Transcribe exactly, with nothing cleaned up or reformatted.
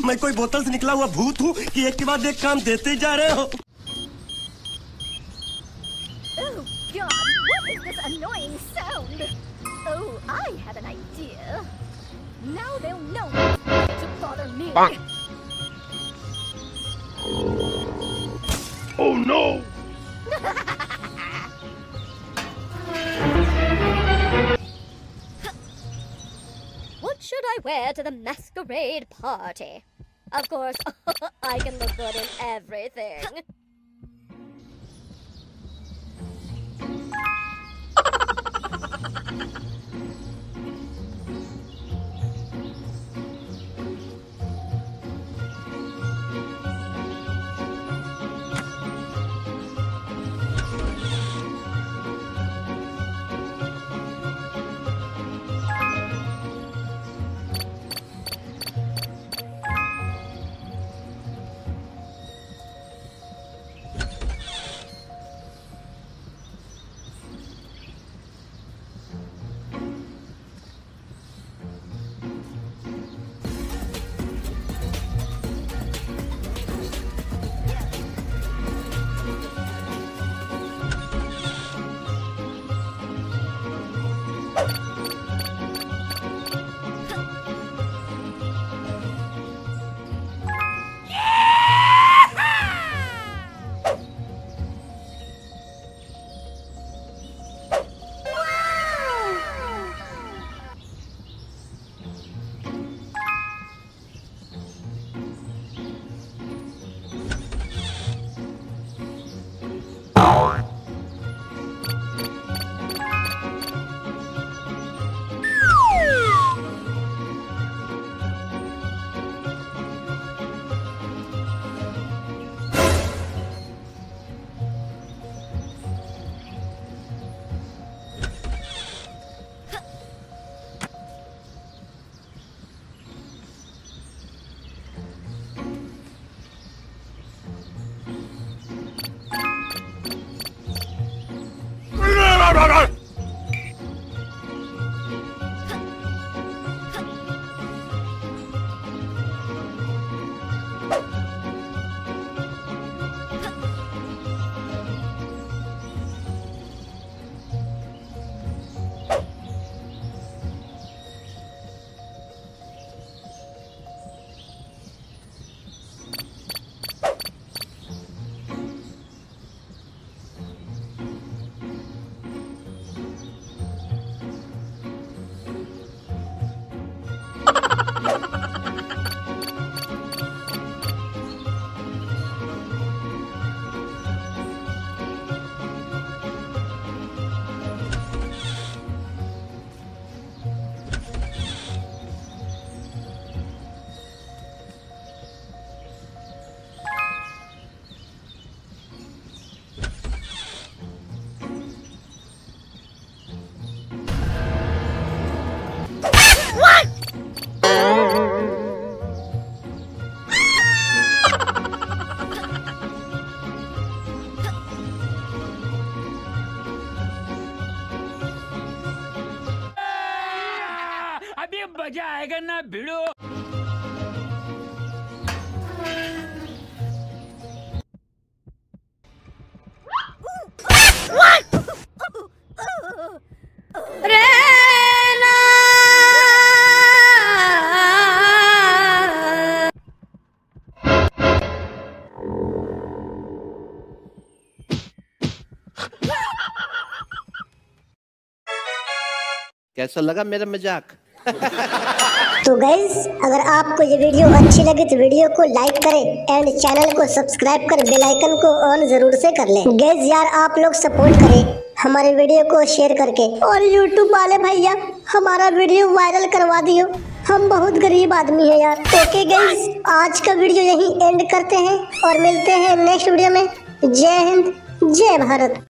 मैं कोई बोतल से निकला हुआ भूत हूँ कि एक के बाद एक काम देते जा रहे हो। Oh God, what is this annoying sound? Oh, I have an idea. Now they'll know not to bother me. Oh no! What should I wear to the masquerade party? Of course, I can look good in everything. अभी मजा आएगा ना भिड़ो। कैसा लगा मेरा मजाक? तो guys, अगर आपको ये वीडियो अच्छी लगी तो वीडियो को लाइक करें एंड चैनल को सब्सक्राइब कर बेल आइकन को ऑन जरूर से कर लें। गाइस यार, आप लोग सपोर्ट करें हमारे वीडियो को शेयर करके, और यूट्यूब वाले भैया हमारा वीडियो वायरल करवा दियो, हम बहुत गरीब आदमी है यार। ओके गाइस, आज का वीडियो यहीं एंड करते हैं और मिलते हैं नेक्स्ट वीडियो में। जय हिंद, जय भारत।